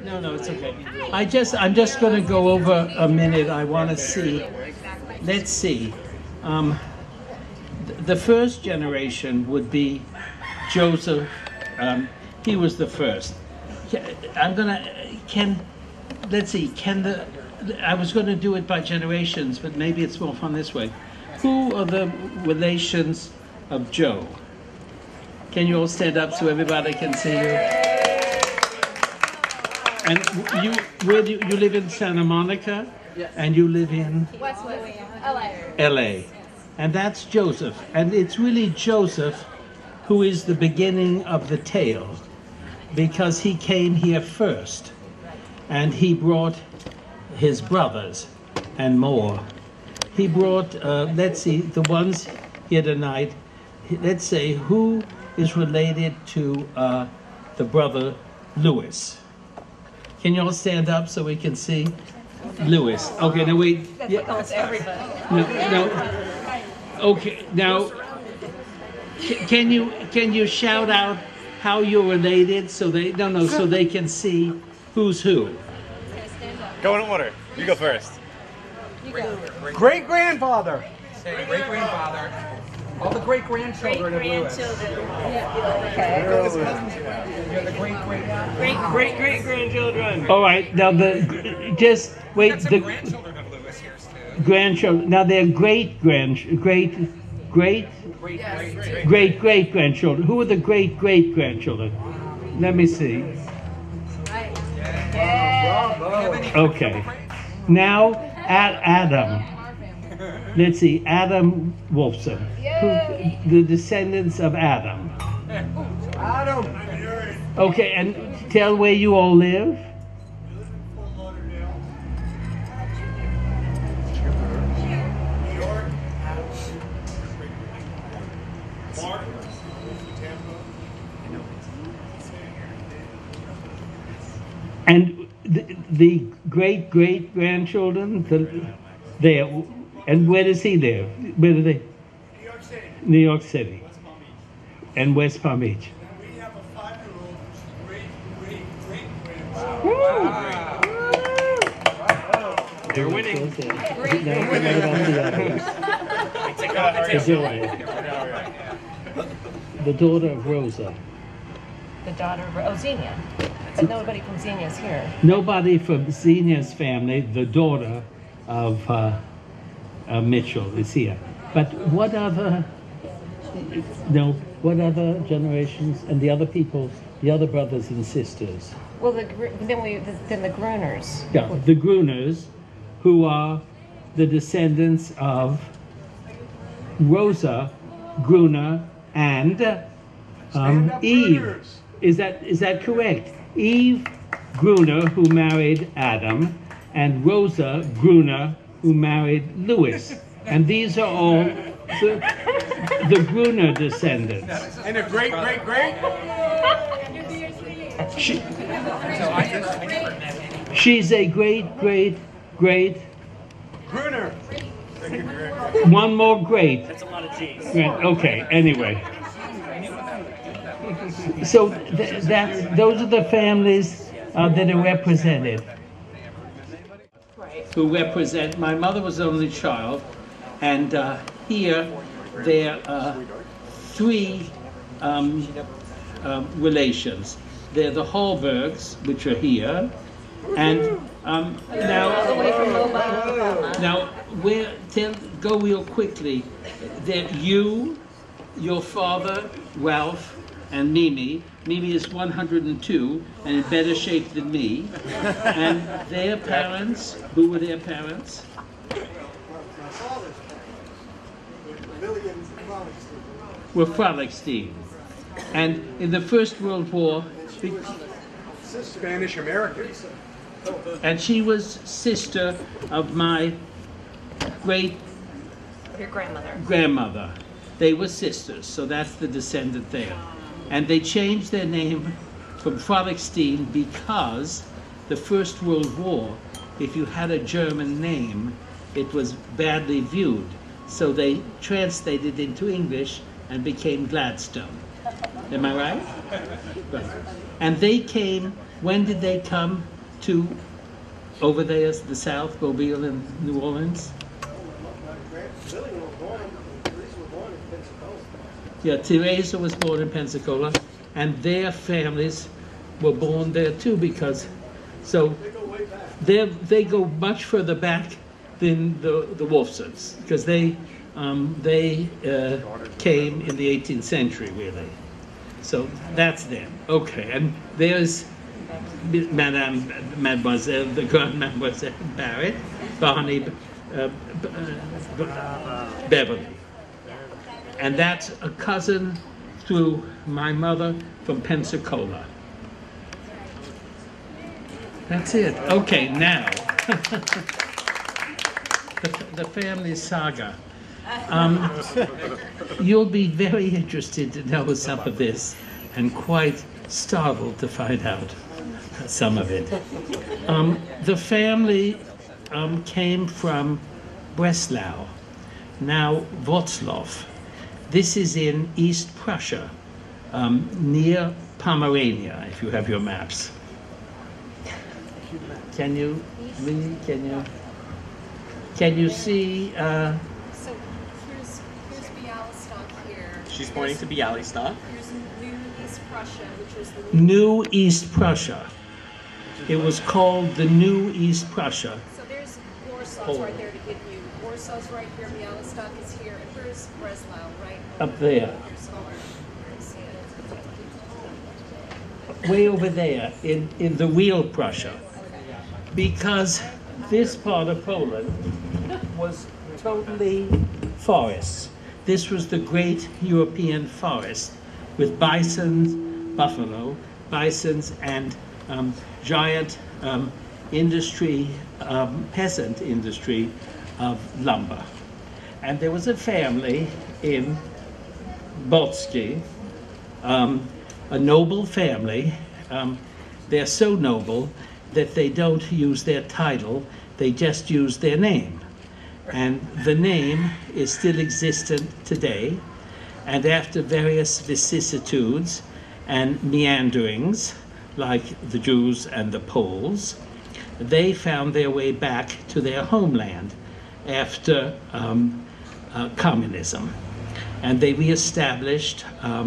No, no, it's okay. I'm just going to go over a minute. I want to see. Let's see. The first generation would be Joseph. He was the first. Let's see. I was going to do it by generations, but maybe it's more fun this way. Who are the relations of Joe? Can you all stand up so everybody can see you? And where do you live in Santa Monica? Yes. And you live in? Westwood, LA. LA. And that's Joseph. And it's really Joseph who is the beginning of the tale, because he came here first and he brought his brothers and more. He brought, let's see, the ones here tonight. Let's say, who is related to the brother Louis? Can you all stand up so we can see? Louis. Okay, now wait. That's almost everybody. No. Okay, now, can you shout out how you're related so so they can see who's who? Go in order. You go first. Great grandfather. Say great grandfather. All the great grandchildren of Louis. Okay. You're the great grandchildren. All right, now just wait. Some The grandchildren of Louis here too. grandchildren. Now they're great grandchildren. Who are the great grandchildren? Let me see. Okay. Now Adam. Let's see, Adam Wolfson. The descendants of Adam. Adam. Okay, and tell where you all live. And the great grandchildren, there. And where does he live? Where do they? New York City. New York City. West Palm Beach. And West Palm Beach. And we have a 5-year-old who's great grandson. You're winning. The daughter of Rosa. The daughter of Xenia. But nobody from Xenia's here. Nobody from Xenia's family, the daughter of Mitchell is here. But what other generations and the other people, the other brothers and sisters? Well, then the Gruners. Yeah, the Gruners, who are the descendants of Rosa Gruner and Eve. Is that correct? Eve Gruner, who married Adam, and Rosa Gruner, who married Louis. And these are all the Gruner descendants. And a great. She's a great. Gruner. One more great. That's a lot of G's. Okay, anyway. So those are the families that are represented. Who represent, my mother was the only child, and here there are three relations. They're the Hallbergs, which are here, and go real quickly. That your father, Ralph, and Mimi. Mimi is 102 and in better shape than me. And their parents, who were their parents? Were Frolickstein. And in the First World War, Spanish Americans. and she was sister of my Your grandmother. grandmother. They were sisters, so that's the descendant there. And they changed their name from Frolickstein because the First World War, if you had a German name, it was badly viewed. So they translated into English and became Gladstone. Am I right? Right. And they came, when did they come? to over there, the South, Mobile and New Orleans? Yeah, Teresa was born in Pensacola, and their families were born there too, because so they go much further back than the Wolfsons, because they came in the 18th century, really. So that's them. Okay, and there's Mademoiselle, the Grand Mademoiselle Barrett, Barney Beverly. And that's a cousin through my mother from Pensacola. That's it. Okay, now, the family saga. You'll be very interested to know some of this and quite startled to find out some of it. The family came from Breslau, now Wrocław. This is in East Prussia, near Pomerania, if you have your maps. Can you read? Can you see? So here's Bialystok here. She's pointing to Bialystok. Here's New East Prussia, which was the New East Prussia. It was called the New East Prussia. So there's Warsaw's right there to give you. Warsaw's right here, Bialystok is here, and here's Breslau, right? Up there. I'm sorry. See it. Way over there in the real Prussia, because this part of Poland was totally forests. This was the great European forest with bisons, buffalo, bisons, and giant industry, peasant industry of lumber. And there was a family in Bolski, a noble family. They're so noble that they don't use their title, they just use their name. And the name is still existent today, and after various vicissitudes and meanderings, like the Jews and the Poles, they found their way back to their homeland after communism. And they reestablished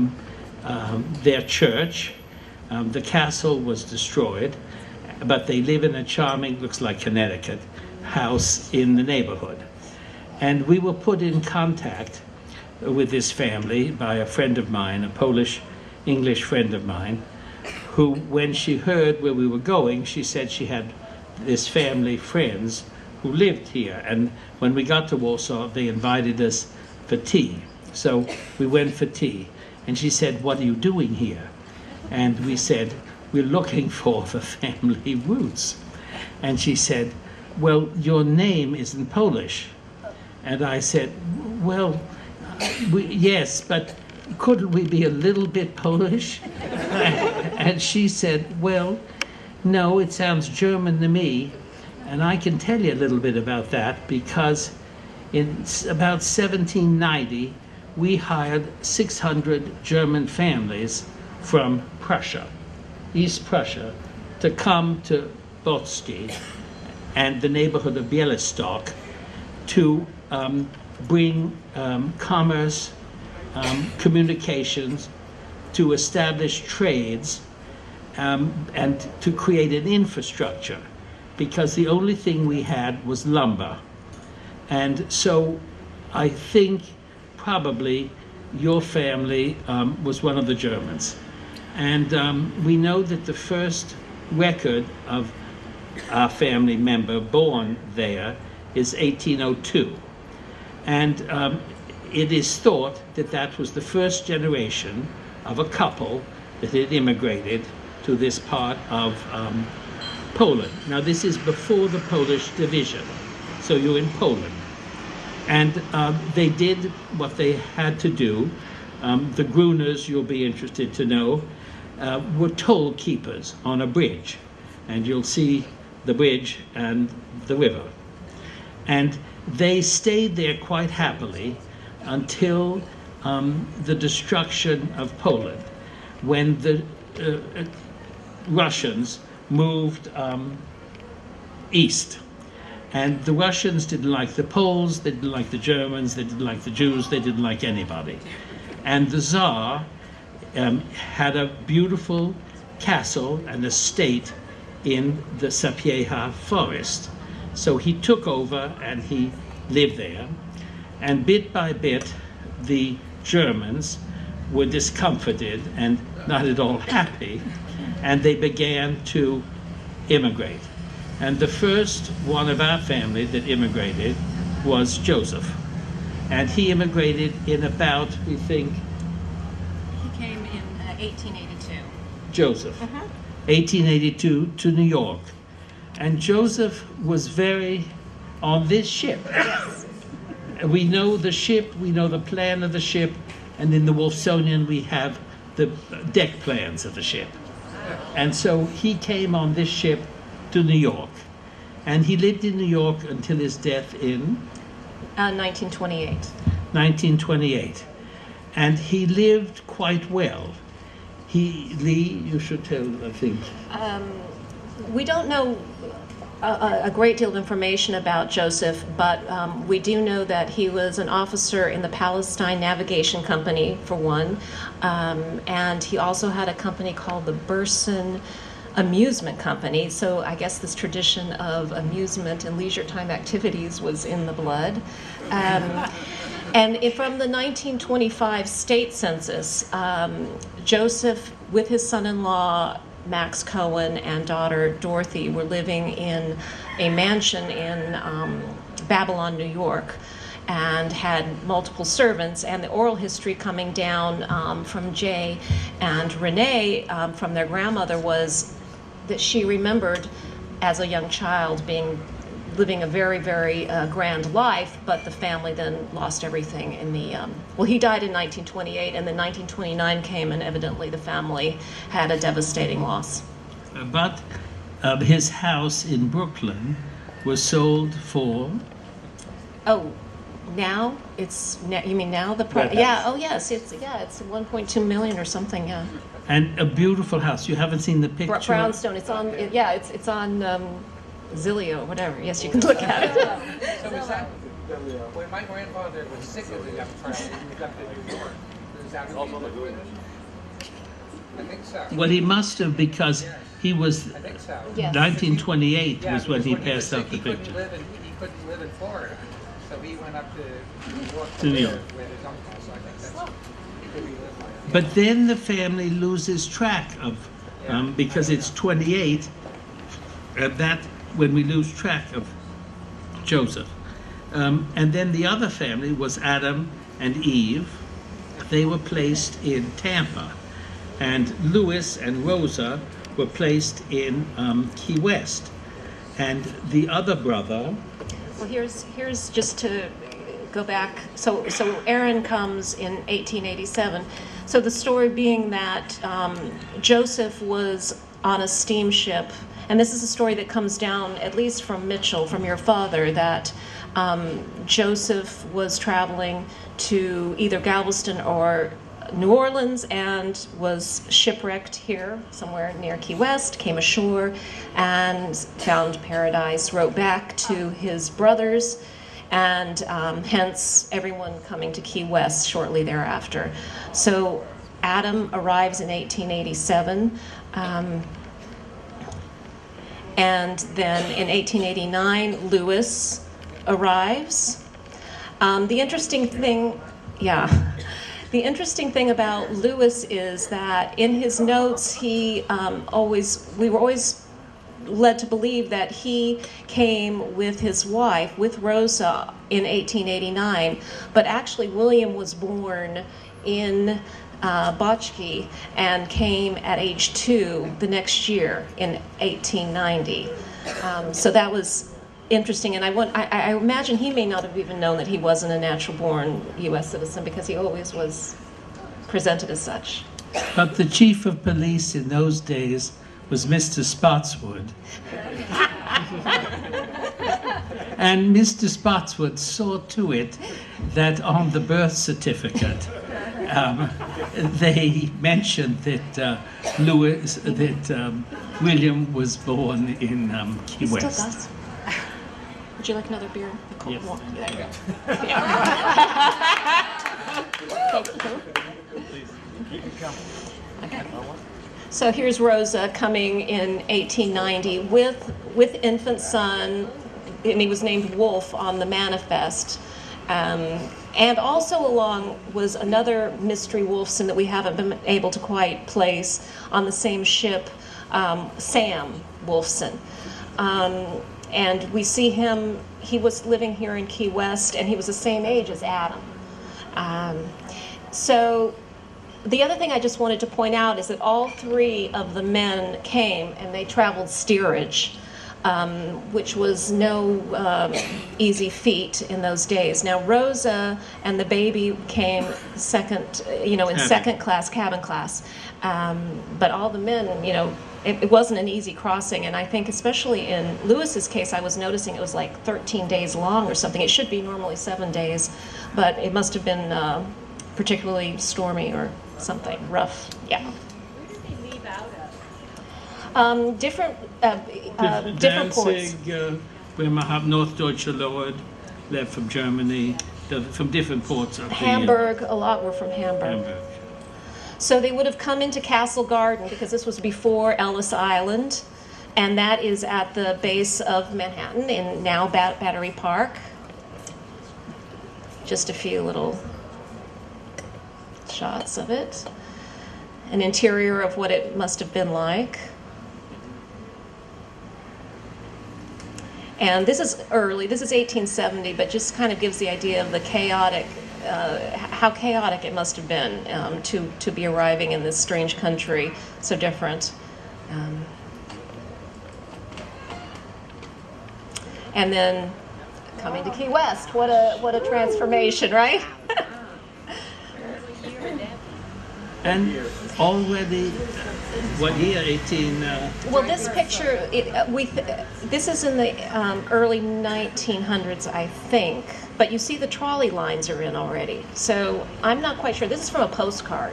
their church. The castle was destroyed, but they live in a charming, looks like Connecticut, house in the neighborhood. And we were put in contact with this family by a friend of mine, a Polish-English friend of mine, who, when she heard where we were going, she said she had this family friends who lived here. And when we got to Warsaw, they invited us for tea. So we went for tea. And she said, "What are you doing here?" And we said, "We're looking for the family roots." And she said, "Well, your name isn't Polish." And I said, "Well, yes, but couldn't we be a little bit Polish?" And she said, "Well, no, it sounds German to me." And I can tell you a little bit about that, because in about 1790, we hired 600 German families from Prussia, East Prussia, to come to Bolski and the neighborhood of Bialystok to bring commerce, communications, to establish trades, and to create an infrastructure, because the only thing we had was lumber. And so I think probably your family was one of the Germans. And we know that the first record of our family member born there is 1802. And it is thought that that was the first generation of a couple that had immigrated to this part of Poland. Now, this is before the Polish division, so you're in Poland. And they did what they had to do. The Gruners, you'll be interested to know, were toll keepers on a bridge. And you'll see the bridge and the river. And they stayed there quite happily until the destruction of Poland, when the Russians moved east. And the Russians didn't like the Poles, they didn't like the Germans, they didn't like the Jews, they didn't like anybody. And the Tsar had a beautiful castle and estate in the Sapieha forest. So he took over and he lived there. And bit by bit, the Germans were discomforted and not at all happy, and they began to immigrate. And the first one of our family that immigrated was Joseph. And he immigrated in about, we think, He came in 1882. Joseph, 1882 to New York. And Joseph was very on this ship. Yes. We know the ship, we know the plan of the ship, and in the Wolfsonian we have the deck plans of the ship. And so he came on this ship to New York. And he lived in New York until his death in 1928. 1928. And he lived quite well. Lee, you should tell, I think. We don't know a great deal of information about Joseph, but we do know that he was an officer in the Palestine Navigation Company, for one, and he also had a company called the Burson Amusement Company, so I guess this tradition of amusement and leisure time activities was in the blood. And from the 1925 state census, Joseph, with his son-in-law Max Cohen and daughter Dorothy, were living in a mansion in Babylon, New York, and had multiple servants. And the oral history coming down from Jay and Renee from their grandmother was that she remembered as a young child living a very, very grand life, but the family then lost everything in the, well, he died in 1928, and then 1929 came, and evidently the family had a devastating loss. But his house in Brooklyn was sold for... Oh, now you mean now the price? That Yeah. house. Oh, yes. It's 1.2 million or something. Yeah. And a beautiful house. You haven't seen the picture? Brownstone. It's on. Yeah. It's on Zillow, whatever. Yes, you can look at it. So is that when my grandfather was sick of the death trial, he moved up to New York? Is that I think so. Well, he must have, because he was... I think so. Yes. 1928 Yeah, was when because he was passed sick, out the he couldn't picture. he couldn't live in Florida, so he went up to New York To New live York. with his uncle. So I think that's he could be lived by him. But then the family loses track of, because it's 28, that when we lose track of Joseph. And then the other family was Adam and Eve. They were placed in Tampa. And Louis and Rosa were placed in Key West. And the other brother... Well, here's just to go back. So Aaron comes in 1887. So the story being that Joseph was on a steamship, and this is a story that comes down at least from Mitchell, from your father, that Joseph was traveling to either Galveston or New Orleans and was shipwrecked here somewhere near Key West, came ashore and found paradise, wrote back to his brothers, and hence everyone coming to Key West shortly thereafter. So Adam arrives in 1887, and then in 1889 Louis arrives. The interesting thing about Louis is that in his notes, we were always led to believe that he came with his wife, with Rosa, in 1889. But actually, William was born in Botchkey and came at age 2 the next year in 1890. So that was interesting, and I imagine he may not have even known that he wasn't a natural-born U.S. citizen because he always was presented as such. But the chief of police in those days was Mr. Spotswood. And Mr. Spotswood saw to it that on the birth certificate, they mentioned that William was born in Key Still West. does. Would you like another beer? A cold Yes. one? There you go. Okay. So here's Rosa coming in 1890 with infant son, and he was named Wolf on the manifest. And also along was another mystery Wolfson that we haven't been able to quite place on the same ship, Sam Wolfson. And we see him, he was living here in Key West, and he was the same age as Adam. So the other thing I just wanted to point out is that all three of the men came, and they traveled steerage, which was no easy feat in those days. Now, Rosa and the baby came second, in second class, cabin class. But all the men, it wasn't an easy crossing, and I think especially in Lewis's case, I was noticing it was like 13 days long or something. It should be normally 7 days, but it must have been particularly stormy or something rough. Yeah. Where did they leave out of? Different ports. Danzig, Bremerhaven, North Deutsche Lord, left from Germany, from different ports of Hamburg, a lot were from Hamburg. Hamburg. So they would have come into Castle Garden because this was before Ellis Island, and that is at the base of Manhattan in now Battery Park. Just a few little shots of it. An interior of what it must have been like. And this is early, this is 1870, but just kind of gives the idea of the chaotic, how chaotic it must have been to be arriving in this strange country, so different. And then coming to Key West, what a transformation, right? And already, what year? 18. Well, this picture, this is in the early 1900s, I think. But you see the trolley lines are in already. So I'm not quite sure. This is from a postcard.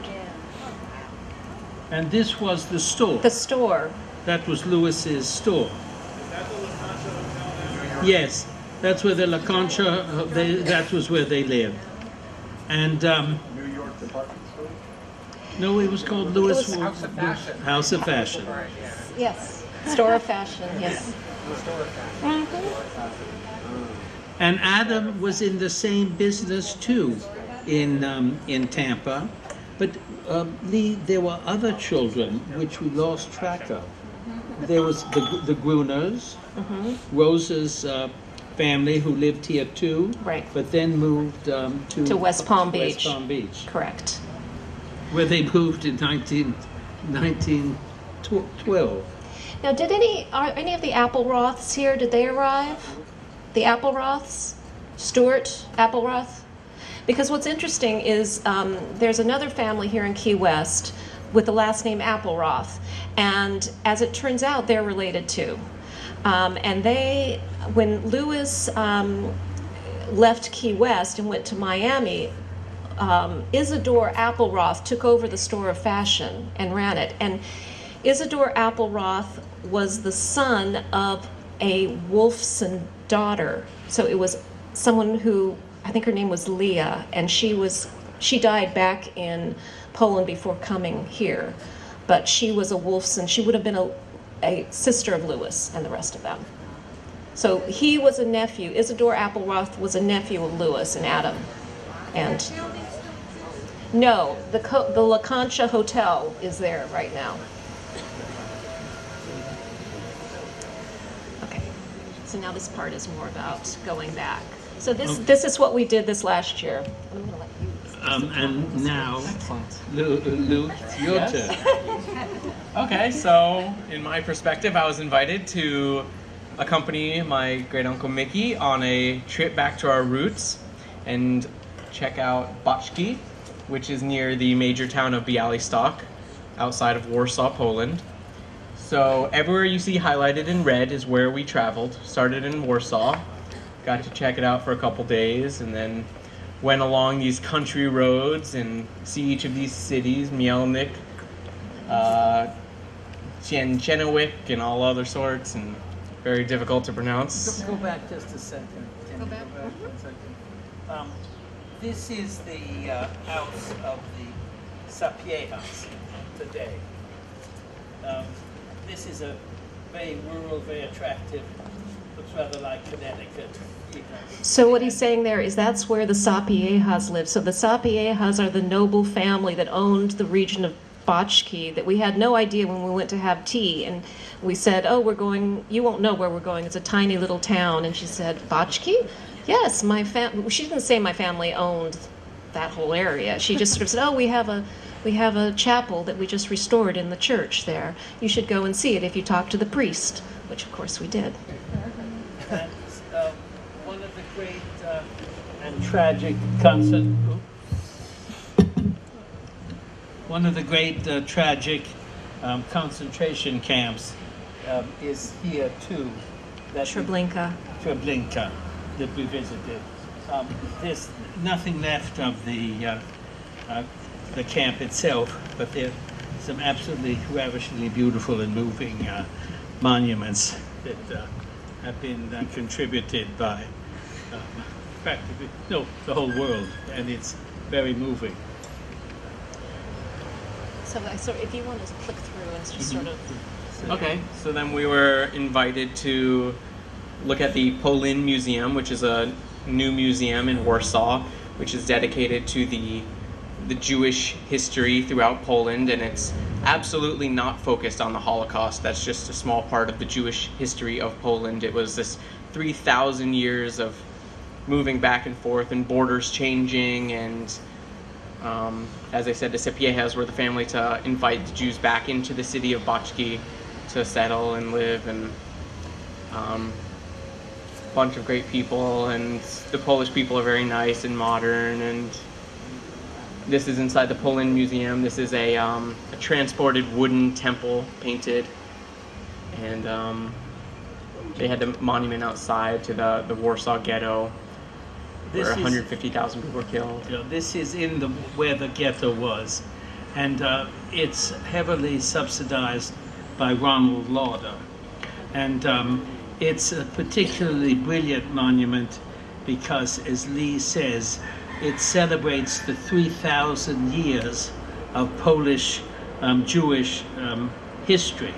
And this was the store. The store. That was Lewis's store. Yes, that's where the La Concha, that was where they lived. And New York department store? no, it was called Lewis It was House of Fashion. House of Fashion. Right, yeah. Yes. Store of fashion, yes. Store of fashion. And Adam was in the same business too, in Tampa, but Lee, there were other children which we lost track of. There was the Gruners, Rosa's family who lived here too, Right. but then moved To West Palm Beach. West Palm Beach, Correct. where they moved in 1912. Now, are any of the Appleroths here? Did they arrive? The Appleroths? Stuart Appleroth? Because what's interesting is there's another family here in Key West with the last name Appleroth, and as it turns out, they're related too. And when Lewis left Key West and went to Miami, Isadore Appleroth took over the Store of Fashion and ran it. And Isadore Appleroth was the son of a Wolfson daughter. So it was someone who, I think her name was Leah, and she died back in Poland before coming here. But she was a Wolfson. She would have been a sister of Lewis and the rest of them. So he was a nephew. Isadore Appleroth was a nephew of Lewis and Adam. And no, the La Concha Hotel is there right now. Okay, so now this part is more about going back. So this is what we did this last year. I'm gonna let you. And now, Luke, it's your turn. Okay, so in my perspective, I was invited to accompany my great uncle Mickey on a trip back to our roots and check out Boczki, which is near the major town of Białystok, outside of Warsaw, Poland. So everywhere you see highlighted in red is where we traveled. Started in Warsaw, got to check it out for a couple days, and then went along these country roads and see each of these cities, Mielnik, Chenowik, and all other sorts, and very difficult to pronounce. Go back just a second. Can you back? one second? This is the house of the Sapiehas today. This is a very rural, very attractive, looks rather like Connecticut. So what he's saying there is that's where the Sapiehas live. So the Sapiehas are the noble family that owned the region of Botchki that we had no idea when we went to have tea. And we said, oh, we're going, you won't know where we're going. It's a tiny little town. And she said, Botchki? Yes, my family, she didn't say my family owned that whole area. She just sort of said, oh, we have a chapel that we just restored in the church there. You should go and see it if you talk to the priest, which of course we did. And one of the great and tragic concentration camps is here too. Treblinka. Treblinka that we visited. There's nothing left of the camp itself, but there's some absolutely ravishingly beautiful and moving monuments that have been contributed by practically the whole world, and it's very moving. So if you want to click through and just sort of... Okay, so then we were invited to look at the Polin Museum, which is a new museum in Warsaw, which is dedicated to the Jewish history throughout Poland, and it's absolutely not focused on the Holocaust. That's just a small part of the Jewish history of Poland. It was this 3,000 years of moving back and forth and borders changing, and as I said, the Sapiehas were the family to invite the Jews back into the city of Botchki to settle and live, and a bunch of great people, and the Polish people are very nice and modern. And this is inside the Polin Museum. This is a transported wooden temple painted, and they had the monument outside to the Warsaw Ghetto, where 150,000 people were killed. This is in where the ghetto was, and it's heavily subsidized by Ronald Lauder, and it's a particularly brilliant monument because, as Lee says, it celebrates the 3,000 years of Polish Jewish history.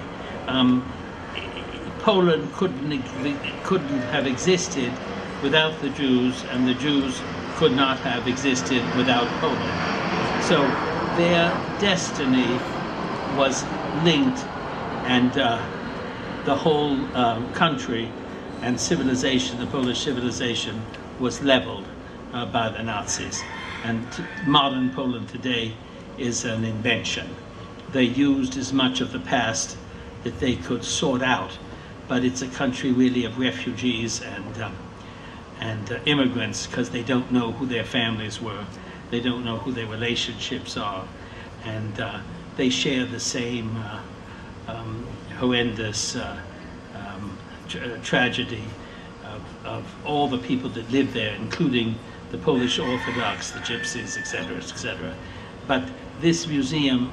Poland couldn't have existed without the Jews, and the Jews could not have existed without Poland. So their destiny was linked, and the whole country and civilization, the Polish civilization, was leveled by the Nazis. And modern Poland today is an invention. They used as much of the past that they could sort out, but it's a country really of refugees and immigrants, because they don't know who their families were, they don't know who their relationships are, and they share the same horrendous tragedy of all the people that live there, including the Polish Orthodox, the Gypsies, etc., etc. But this museum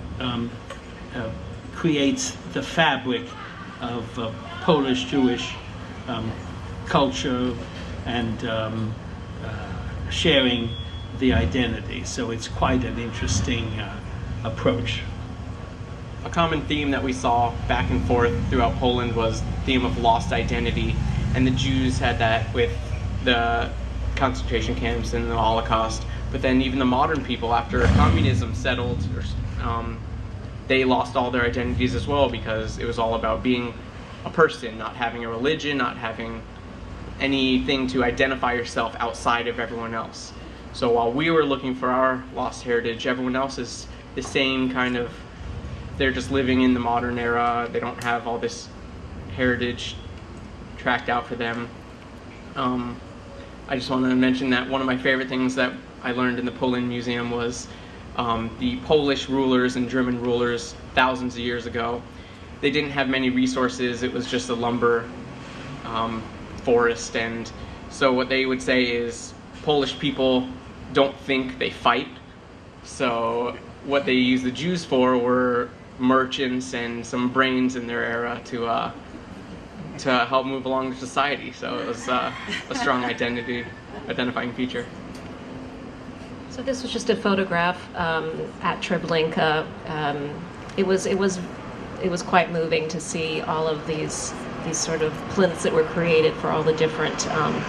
creates the fabric of Polish Jewish culture and sharing the identity. So it's quite an interesting approach. A common theme that we saw back and forth throughout Poland was the theme of lost identity, and the Jews had that with the concentration camps and the Holocaust. But then even the modern people, after communism settled, they lost all their identities as well, because it was all about being a person, not having a religion, not having anything to identify yourself outside of everyone else. So while we were looking for our lost heritage, everyone else is the same kind of, they're just living in the modern era. They don't have all this heritage tracked out for them. I just wanted to mention that one of my favorite things that I learned in the Polin Museum was the Polish rulers and German rulers thousands of years ago. They didn't have many resources. It was just a lumber forest, and so what they would say is Polish people don't think they fight. So what they used the Jews for were merchants and some brains in their era to help move along society. So it was a strong identifying feature. So this was just a photograph at Treblinka. It was quite moving to see all of these sort of plinths that were created for all the different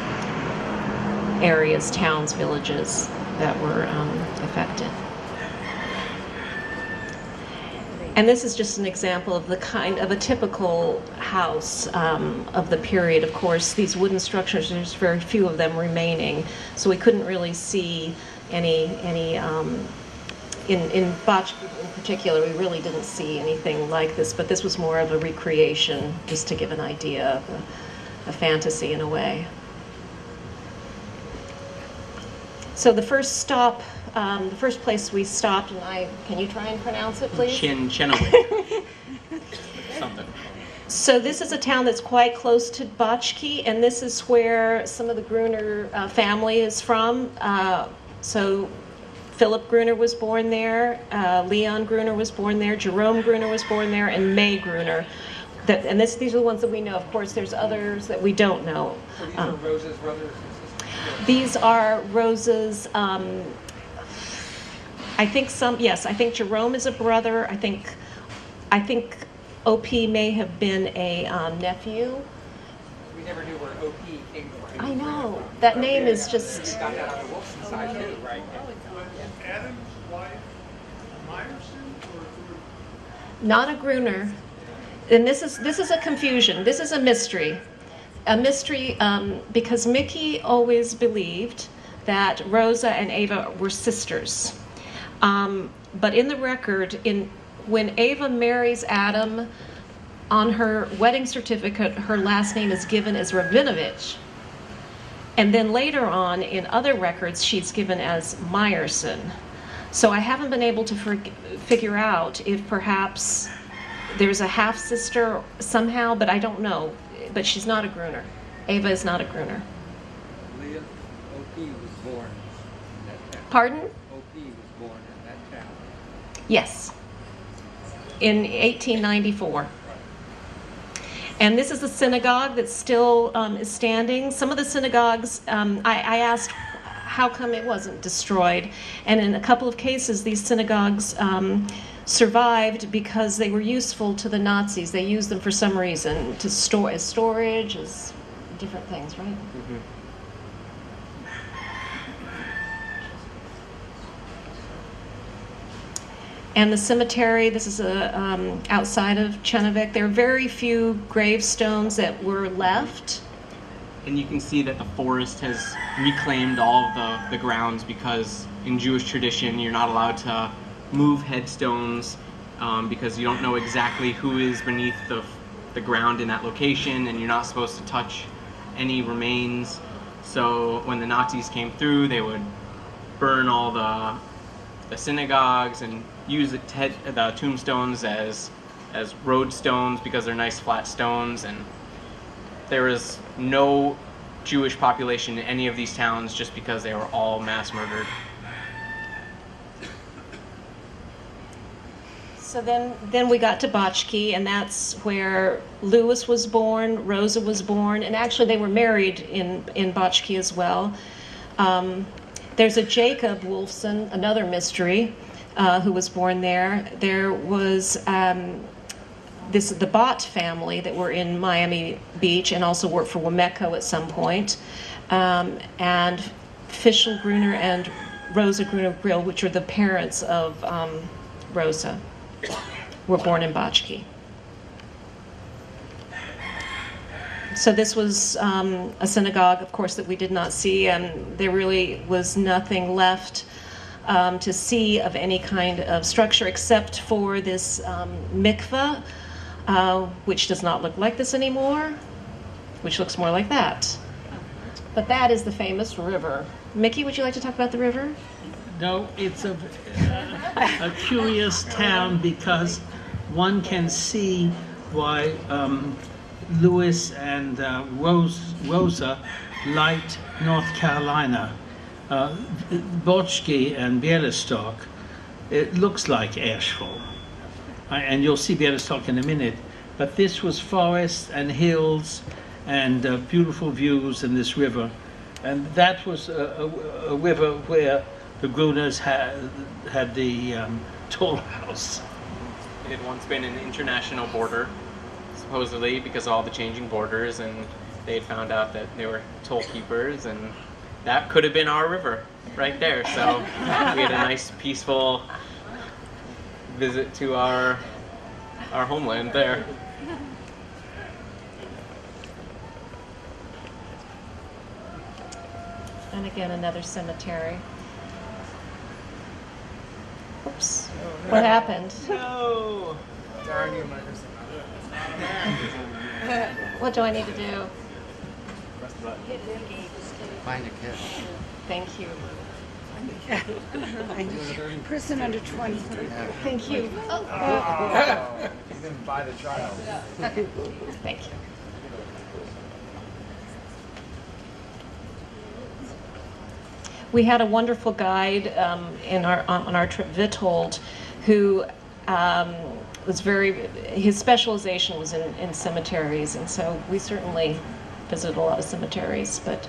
areas, towns, villages that were affected. And this is just an example of the kind of a typical house of the period. Of course, these wooden structures, there's very few of them remaining, so we couldn't really see any in Botchki in particular, we really didn't see anything like this, but this was more of a recreation, just to give an idea of a fantasy in a way. So the first stop, the first place we stopped, and can you try and pronounce it, please? Chenoweth. Something. So this is a town that's quite close to Botchki, and this is where some of the Gruner family is from. So Philip Gruner was born there, Leon Gruner was born there, Jerome Gruner was born there, and May Gruner. These are the ones that we know. Of course, there's others that we don't know. So these are Rosa's brothers and sisters? These are Rosa's, I think Jerome is a brother. I think OP may have been a nephew. We never knew where OP came from. I know. That name is just... Got that on the Wilson side too, right? Adam's wife, Meyerson, or Not a Gruner. And this is a confusion. This is a mystery. A mystery because Mickey always believed that Rosa and Ava were sisters. But in the record, when Ava marries Adam, on her wedding certificate, her last name is given as Rabinovich. And then later on, in other records, she's given as Meyerson. So I haven't been able to figure out if perhaps there's a half-sister somehow, but I don't know. But she's not a Gruner. Ava is not a Gruner. Leah, OP was born in that town. Pardon? OP was born in that town. Yes. In 1894. And this is a synagogue that still is standing. Some of the synagogues, I asked how come it wasn't destroyed. And in a couple of cases, these synagogues survived because they were useful to the Nazis. They used them for some reason, to store as storage, as different things, right? Mm-hmm. And the cemetery, this is outside of Chenoweth. There are very few gravestones that were left. And you can see that the forest has reclaimed all of the grounds, because in Jewish tradition you're not allowed to move headstones because you don't know exactly who is beneath the ground in that location, and you're not supposed to touch any remains. So when the Nazis came through, they would burn all the synagogues and use the tombstones as road stones because they're nice flat stones. And there is no Jewish population in any of these towns just because they were all mass murdered. So then we got to Botchki, and that's where Louis was born, Rosa was born, and actually they were married in Botchki as well. There's a Jacob Wolfson, another mystery, who was born there. There was the Bott family that were in Miami Beach and also worked for Womeco at some point. And Fischl Gruner and Rosa Gruner Grill, which are the parents of Rosa, were born in Botchki. So this was a synagogue, of course, that we did not see, and there really was nothing left to see of any kind of structure except for this mikveh, which does not look like this anymore, which looks more like that. But that is the famous river. Mickey, would you like to talk about the river? No, it's a curious town because one can see why Louis and Rosa liked North Carolina, Bochki and Bialystok, it looks like ashfall. And you'll see Bialystok in a minute. But this was forest and hills and beautiful views in this river. And that was a river where the Gruners had the toll house. It had once been an international border, supposedly because of all the changing borders, and they had found out that they were toll keepers, and that could have been our river right there. So we had a nice, peaceful visit to our homeland there. And again, another cemetery. Oops. What happened? No. What do I need to do? Find a kid. Thank you. Person under 23. Thank you. You didn't buy the child. Thank you. We had a wonderful guide on our trip, Witold, who was his specialization was in cemeteries, and so we certainly visited a lot of cemeteries, but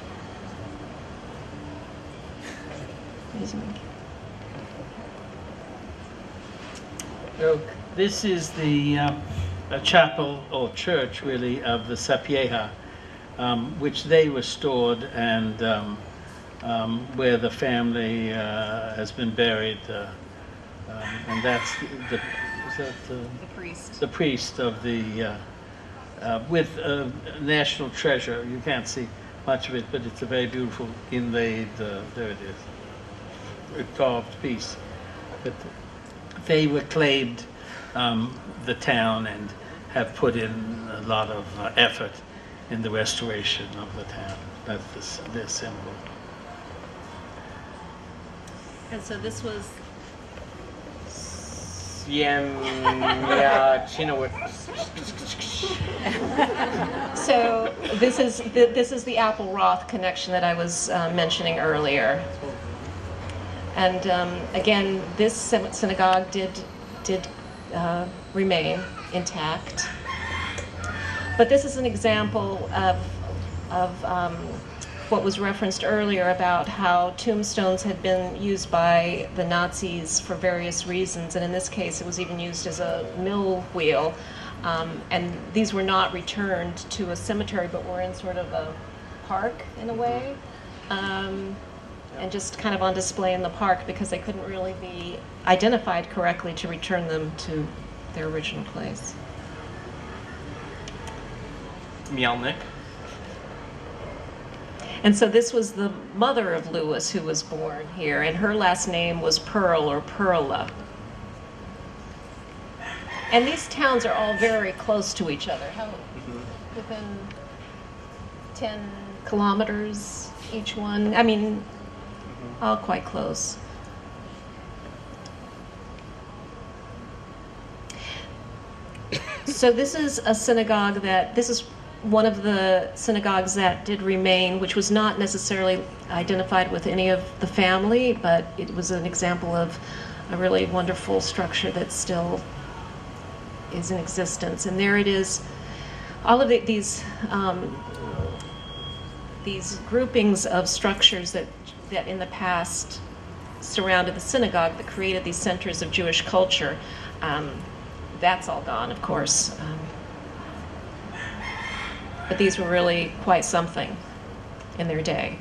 So this is the chapel or church, really, of the Sapieha, which they restored, and where the family has been buried, and that's the priest. the priest of the with national treasure. You can't see much of it, but it's a very beautiful inlaid. There it is, a carved piece. But they reclaimed the town and have put in a lot of effort in the restoration of the town. That's their symbol. And so this was so this is the Apple Roth connection that I was mentioning earlier. And again, this synagogue did remain intact. But this is an example of what was referenced earlier about how tombstones had been used by the Nazis for various reasons, and in this case it was even used as a mill wheel. And these were not returned to a cemetery, but were in sort of a park in a way, and just kind of on display in the park because they couldn't really be identified correctly to return them to their original place. Mielnik. And so this was the mother of Lewis who was born here, and her last name was Pearl or Perla. And these towns are all very close to each other. How, within 10 kilometers each one? I mean, all quite close. So this is a synagogue this is one of the synagogues that did remain, which was not necessarily identified with any of the family, but it was an example of a really wonderful structure that still is in existence. And there it is. All of these groupings of structures that in the past surrounded the synagogue that created these centers of Jewish culture, that's all gone, of course. But these were really quite something in their day.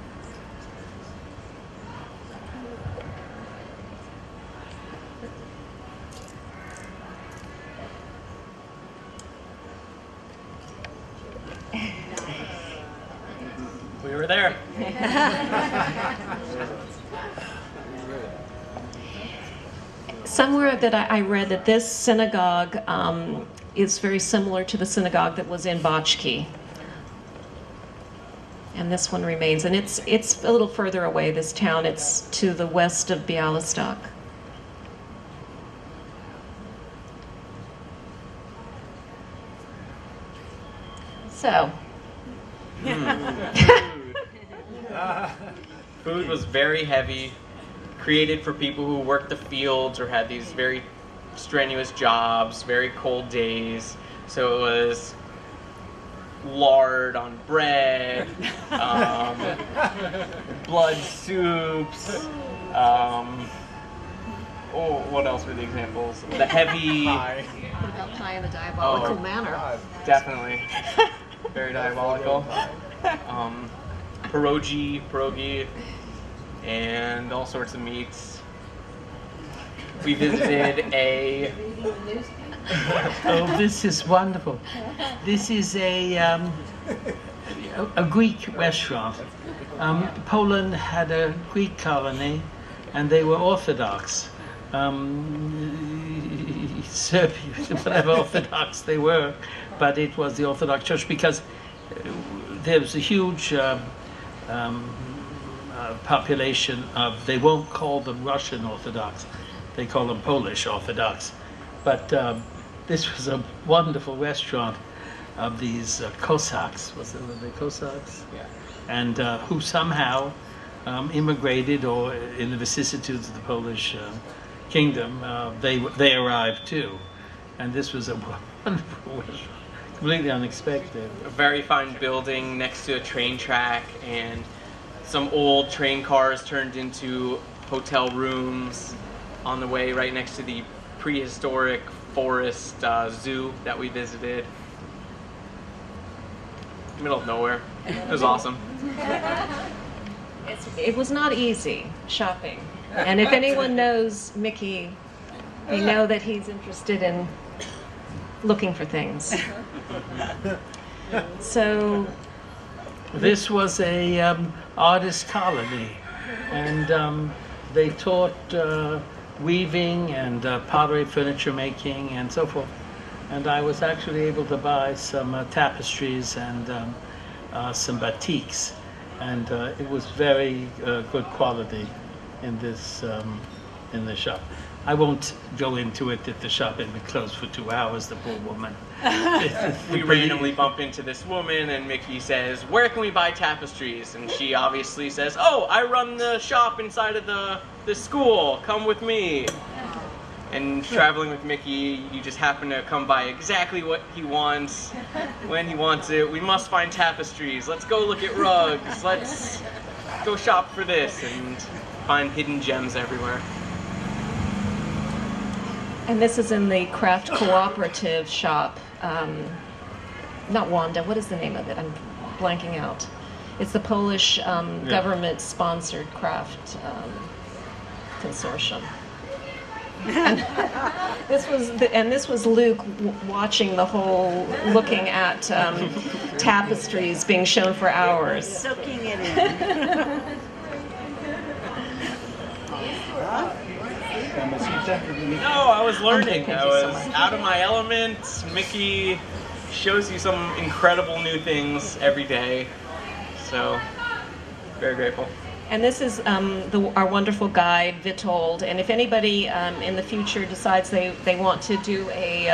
We were there. Somewhere that I read that this synagogue is very similar to the synagogue that was in Bochki. And this one remains. And it's a little further away, this town. It's to the west of Bialystok. So. food was very heavy, created for people who worked the fields or had these very strenuous jobs, very cold days. So it was lard on bread, blood soups. What else were the examples? The heavy. What about pie in the diabolical manner? Definitely. Very diabolical. Pierogi, and all sorts of meats. We visited a. Oh, this is wonderful. This is a Greek restaurant. Poland had a Greek colony, and they were Orthodox. Serbia, whatever Orthodox they were, but it was the Orthodox Church because there was a huge population of, they won't call them Russian Orthodox, they call them Polish Orthodox. But this was a wonderful restaurant of these Cossacks, were they Cossacks? Yeah. And who somehow immigrated, or in the vicissitudes of the Polish kingdom, they arrived too. And this was a wonderful restaurant, completely unexpected. A very fine building next to a train track, and some old train cars turned into hotel rooms on the way right next to the prehistoric forest zoo that we visited. Middle of nowhere. It was awesome. It was not easy shopping. And if anyone knows Mickey, they know that he's interested in looking for things. So this was a artist colony, and they taught weaving and pottery, furniture making, and so forth. And I was actually able to buy some tapestries and some batiks, and it was very good quality in this shop. I won't go into it that the shop had been closed for 2 hours, the poor woman. We randomly bump into this woman, and Mickey says, "Where can we buy tapestries?" And she obviously says, "Oh, I run the shop inside of the school. Come with me." And traveling with Mickey, you just happen to come by exactly what he wants, when he wants it. We must find tapestries. Let's go look at rugs. Let's go shop for this, and find hidden gems everywhere. And this is in the craft cooperative shop. Not Wanda, what is the name of it? I'm blanking out. It's the Polish government-sponsored craft consortium. And this was Luke watching the whole, looking at tapestries being shown for hours. Soaking it in. No, I was learning. Thank I you so was much. out of my element. Mickey shows you some incredible new things every day. So, very grateful. And this is our wonderful guide, Vitold. And if anybody in the future decides they want to do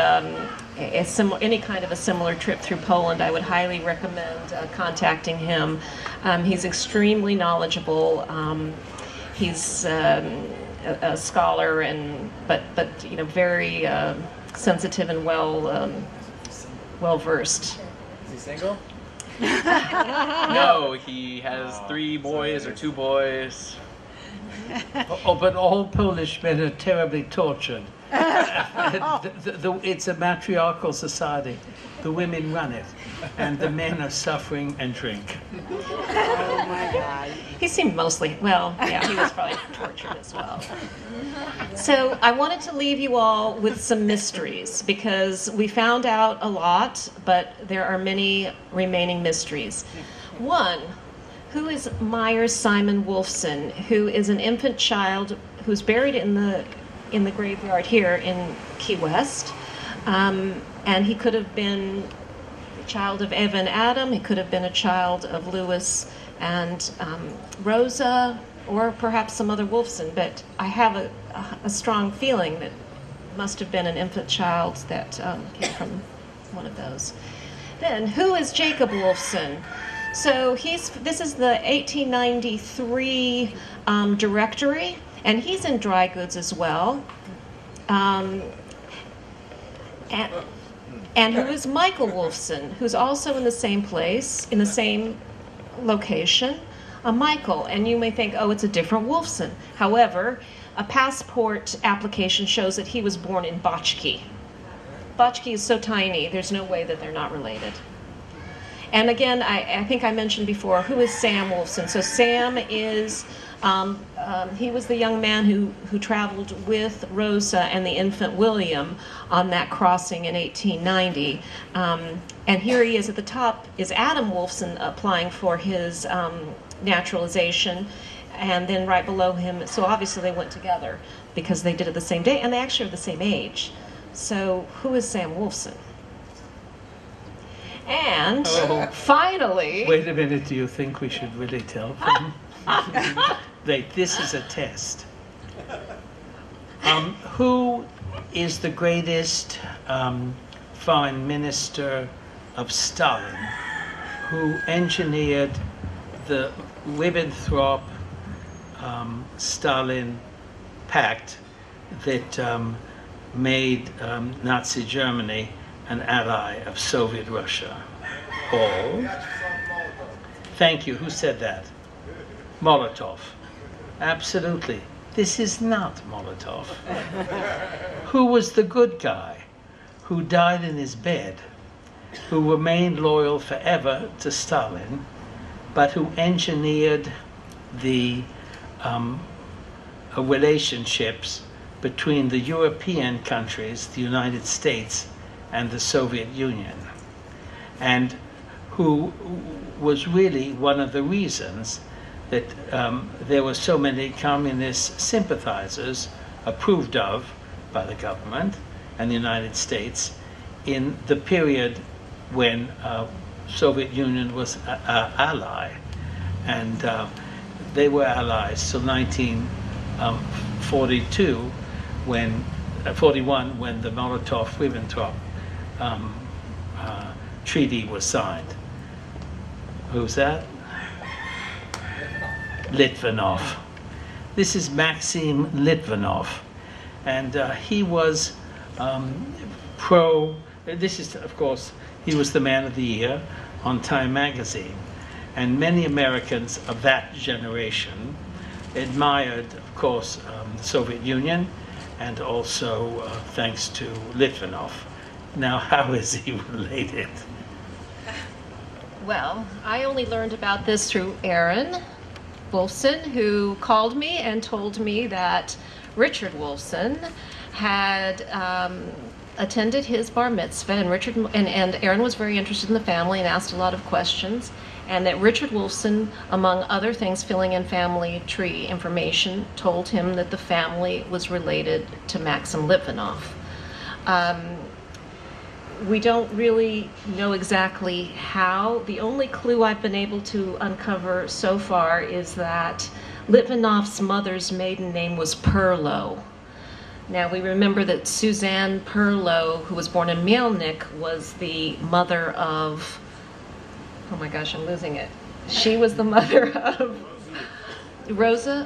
any kind of a similar trip through Poland, I would highly recommend contacting him. He's extremely knowledgeable. He's a scholar, but very sensitive and well versed. Is he single? No, he has 3 boys or 2 boys. Oh, but all Polish men are terribly tortured. It's a matriarchal society. The women run it, and the men are suffering and drink. Oh my God. He seemed mostly, well, yeah, he was probably tortured as well. So I wanted to leave you all with some mysteries, because we found out a lot, but there are many remaining mysteries. One, who is Myers Simon Wolfson, who is an infant child who's buried in the graveyard here in Key West? And he could have been a child of Eva and Adam, he could have been a child of Lewis and Rosa, or perhaps some other Wolfson, but I have a strong feeling that it must have been an infant child that came from one of those. Then, who is Jacob Wolfson? So this is the 1893 directory, and he's in dry goods as well. And who is Michael Wolfson, who's also in the same place, in the same location, Michael. And you may think, oh, it's a different Wolfson. However, a passport application shows that he was born in Botchkey. Botchkey is so tiny, there's no way that they're not related. And again, I think I mentioned before, who is Sam Wolfson? So Sam is, he was the young man who traveled with Rosa and the infant William on that crossing in 1890. And here he is at the top, is Adam Wolfson applying for his naturalization. And then right below him, so obviously they went together because they did it the same day, and they actually are the same age. So who is Sam Wolfson? And finally... Wait a minute, do you think we should really tell them? Wait, this is a test. Who is the greatest foreign minister of Stalin, who engineered the Ribbentrop-Stalin pact that made Nazi Germany an ally of Soviet Russia? All. Thank you. Who said that? Molotov. Absolutely. This is not Molotov. Who was the good guy who died in his bed, who remained loyal forever to Stalin, but who engineered the relationships between the European countries, the United States, and the Soviet Union, and who was really one of the reasons that there were so many communist sympathizers approved of by the government and the United States in the period when Soviet Union was an ally. And they were allies till 1942, 41, when the Molotov-Ribbentrop treaty was signed. Who's that? Litvinov. This is Maxim Litvinov, and he was this is, of course, he was the Man of the Year on Time magazine, and many Americans of that generation admired, of course, the Soviet Union, and also thanks to Litvinov. Now, how is he related? Well, I only learned about this through Aaron Wolfson, who called me and told me that Richard Wolfson had attended his bar mitzvah, and Aaron was very interested in the family and asked a lot of questions, and that Richard Wolfson, among other things, filling in family tree information, told him that the family was related to Maxim Litvinov. We don't really know exactly how. The only clue I've been able to uncover so far is that Litvinov's mother's maiden name was Perlo. Now, we remember that Suzanne Perlo, who was born in Mielnik, was the mother of, oh my gosh, I'm losing it. She was the mother of Rosa?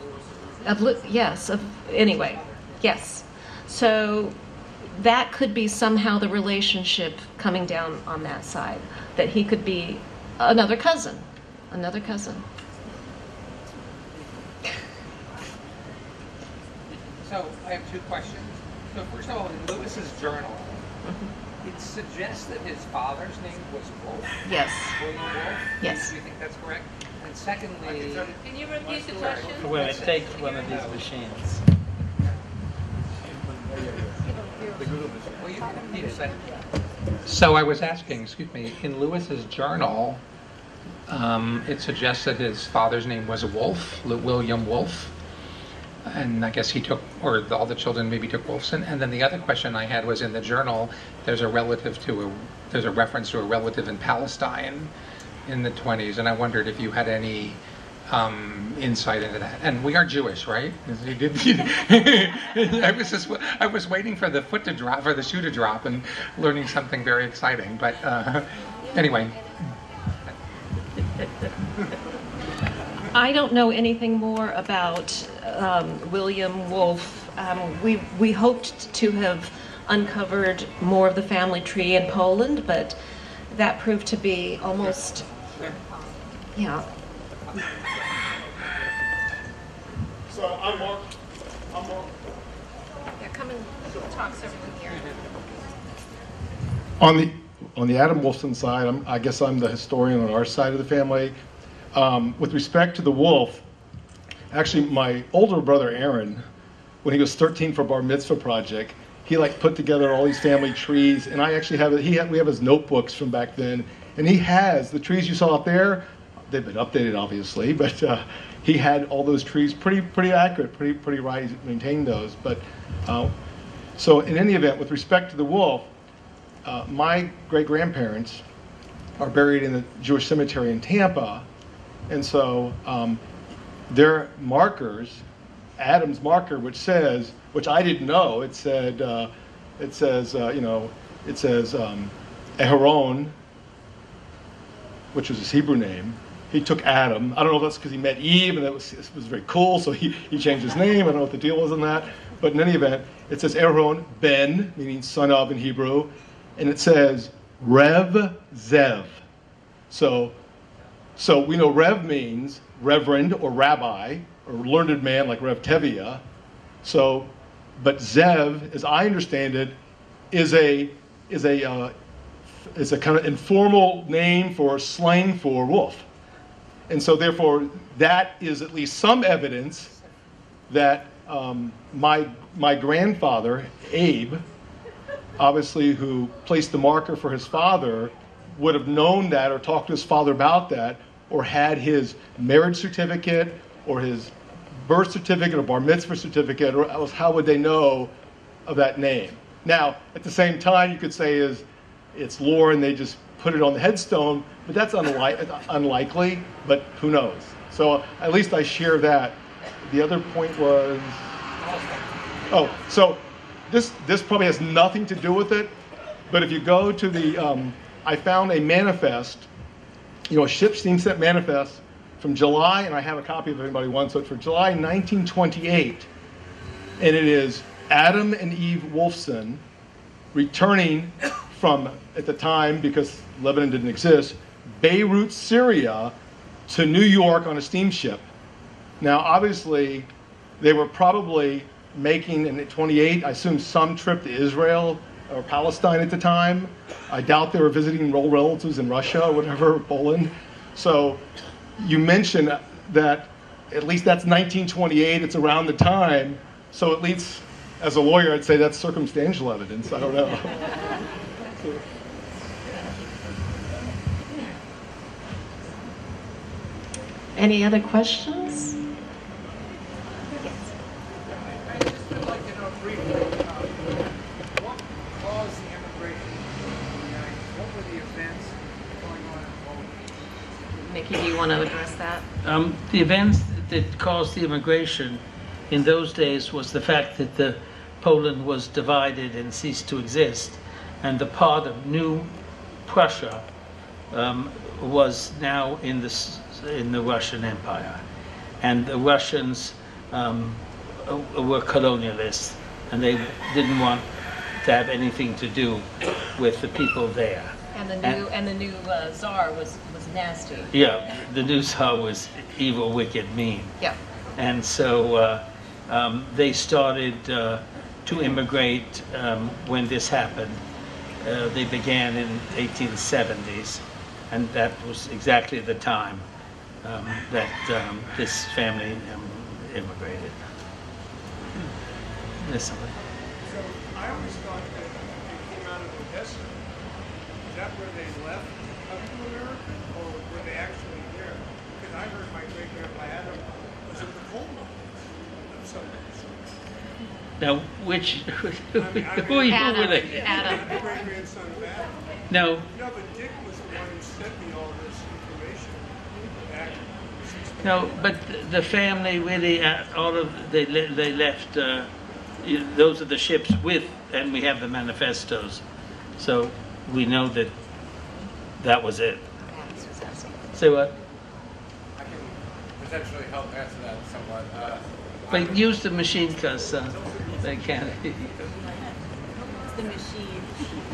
Anyway, yes. So that could be somehow the relationship coming down on that side, that he could be another cousin. So I have two questions. So first of all, in Lewis's journal, it suggests that his father's name was Wolf. Yes. William Wolf. Yes. Do you think that's correct? And secondly, Can you repeat the question? Well, it takes one of these machines. So I was asking, excuse me, in Lewis's journal, it suggests that his father's name was Wolf, William Wolf, and I guess he took, or all the children maybe took Wolfson. And then the other question I had was, in the journal, there's a reference to a relative in Palestine in the 20s, and I wondered if you had any insight into that. And we are Jewish, right? I was waiting for the foot to drop, or the shoe to drop, and learning something very exciting. But anyway. I don't know anything more about William Wolfe. We hoped to have uncovered more of the family tree in Poland, but that proved to be almost, yeah. So I'm Mark. Yeah, come and talk so everyone here. On the Adam Wolfson side, I guess I'm the historian on our side of the family. With respect to the Wolf, actually my older brother Aaron, when he was 13 for Bar Mitzvah project, he like put together all these family trees, and I actually have we have his notebooks from back then, and he has the trees you saw up there. They've been updated obviously, but he had all those trees pretty accurate, pretty right. He maintained those, but so in any event, with respect to the Wolf, my great-grandparents are buried in the Jewish cemetery in Tampa, and so their markers, Adam's marker, which I didn't know, it says Aharon, which was his Hebrew name. He took Adam. I don't know if that's because he met Eve and it was very cool, so he changed his name. I don't know what the deal was on that. But in any event, it says Aharon ben, meaning son of in Hebrew, and it says Rev Zev. So we know Rev means reverend or rabbi or learned man like Rev Tevye. So, but Zev, as I understand it, is a kind of informal name for slang for wolf. And so therefore, that is at least some evidence that my grandfather, Abe, obviously who placed the marker for his father, would have known that or talked to his father about that, or had his marriage certificate or his birth certificate or bar mitzvah certificate, or else how would they know of that name? Now, at the same time, you could say it's lore and they just put it on the headstone, but that's unlikely, but who knows? So at least I share that. The other point was, so this probably has nothing to do with it, but if you go to the, I found a manifest, a Shipstein sent manifest from July, and I have a copy if anybody wants it, for July 1928, and it is Adam and Eve Wolfson returning from, at the time, because Lebanon didn't exist, Beirut, Syria, to New York on a steamship. Now, obviously, they were probably making, in 28, I assume, some trip to Israel or Palestine at the time. I doubt they were visiting old relatives in Russia or whatever, Poland. So you mentioned that at least that's 1928, it's around the time. So at least, as a lawyer, I'd say that's circumstantial evidence. I don't know. Any other questions? I just would like to know briefly, what caused the immigration to the United States? What were the events going on in Poland? Mickey, do you want to address that? The events that caused the immigration in those days was the fact that Poland was divided and ceased to exist, and the part of New Prussia was now in the Russian Empire, and the Russians were colonialists, and they didn't want to have anything to do with the people there. And the new Tsar was nasty. Yeah, the new Tsar was evil, wicked, mean. Yeah. And so they started to immigrate when this happened. They began in 1870s, and that was exactly the time that this family immigrated. Listen. So I always thought that they came out of Odessa. Is that where they left to come to America, or were they actually here? Because I heard my great-grandpa Adam was in the coal mines of some sort. Now, who were they? Adam. The great-grandson of Adam. No. No, but Dick was the one who sent me all this information back. No, but the family really, they left. Those are the ships with, and we have the manifestos, so we know that was it. Say what? The potentially help answer that somewhat. But use the machine because they can't hear you. The machine.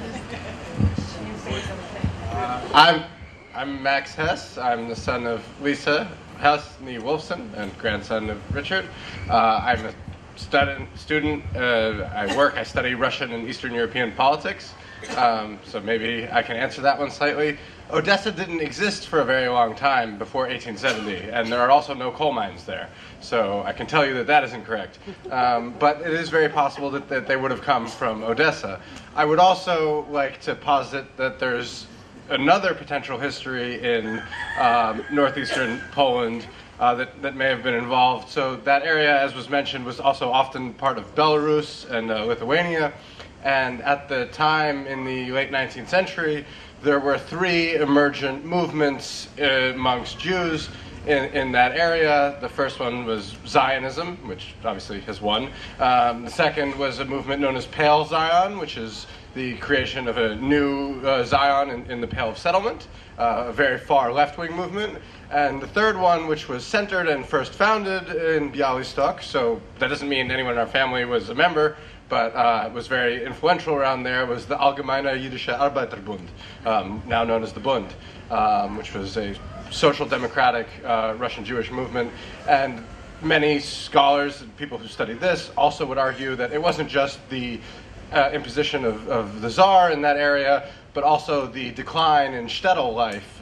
I'm Max Hess. I'm the son of Lisa Hess, nee Wolfson, and grandson of Richard. I'm a student. I study Russian and Eastern European politics. So maybe I can answer that one slightly. Odessa didn't exist for a very long time before 1870, and there are also no coal mines there. So I can tell you that that isn't correct. But it is very possible that they would have come from Odessa. I would also like to posit that there's another potential history in northeastern Poland that may have been involved. So that area, as was mentioned, was also often part of Belarus and Lithuania. And at the time, in the late 19th century, there were three emergent movements amongst Jews in that area. The first one was Zionism, which obviously has won. The second was a movement known as Pale Zion, which is the creation of a new Zion in the Pale of Settlement, a very far left-wing movement. And the third one, which was centered and first founded in Białystok, so that doesn't mean anyone in our family was a member, but was very influential around there, was the Allgemeine Jüdische Arbeiterbund, now known as the Bund, which was a social democratic Russian Jewish movement. And many scholars and people who study this also would argue that it wasn't just the imposition of the Tsar in that area, but also the decline in shtetl life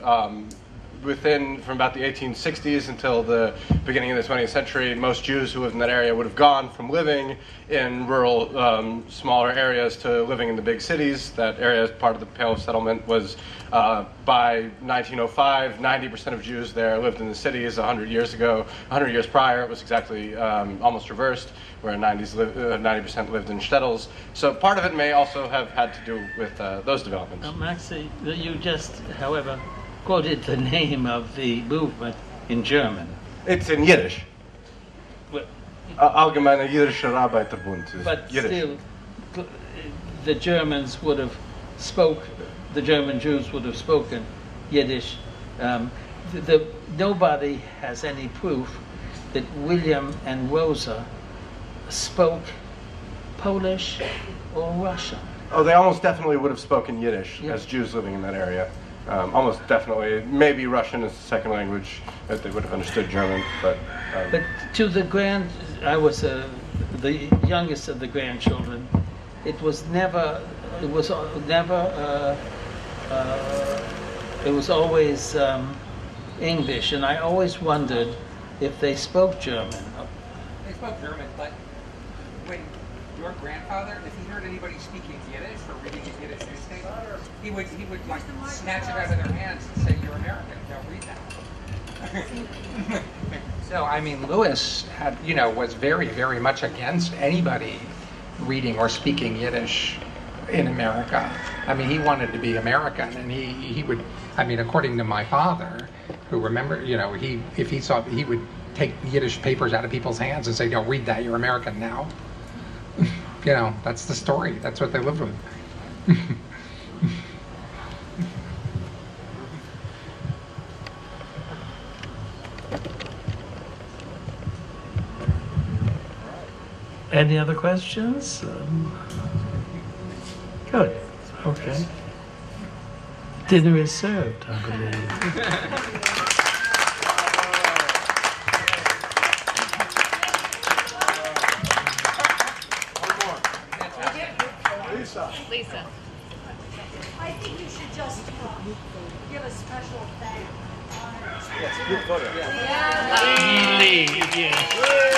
from about the 1860s until the beginning of the 20th century. Most Jews who lived in that area would have gone from living in rural, smaller areas to living in the big cities. That area, as part of the Pale of Settlement, was by 1905, 90% of Jews there lived in the cities. 100 years ago, 100 years prior, it was exactly almost reversed, where 90% lived in shtetls. So part of it may also have had to do with those developments. Maxi, you just, however, quoted the name of the movement in German. It's in Yiddish. Well, Allgemeine Jüdische Arbeiterbund is but Yiddish. still, the Germans would have the German Jews would have spoken Yiddish. Nobody has any proof that William and Rosa spoke Polish or Russian. Oh, they almost definitely would have spoken Yiddish as Jews living in that area. Almost definitely. Maybe Russian is the second language that they would have understood German, but... But to I was the youngest of the grandchildren. It was always English, and I always wondered if they spoke German. They spoke German, but when your grandfather, if he heard anybody speaking Yiddish or reading a Yiddish newspaper, he would like snatch it out of their hands and say, "You're American, don't read that." So I mean, Lewis had, was very, very much against anybody reading or speaking Yiddish in America. I mean, he wanted to be American, and he would. I mean, according to my father, who if he saw, he would take Yiddish papers out of people's hands and say, "Don't read that. You're American now." That's the story. That's what they lived with. Any other questions? Good. Okay. Dinner is served, I believe. Lisa. I think you should just give a special thanks. Yes, group photo. Yeah. Yes.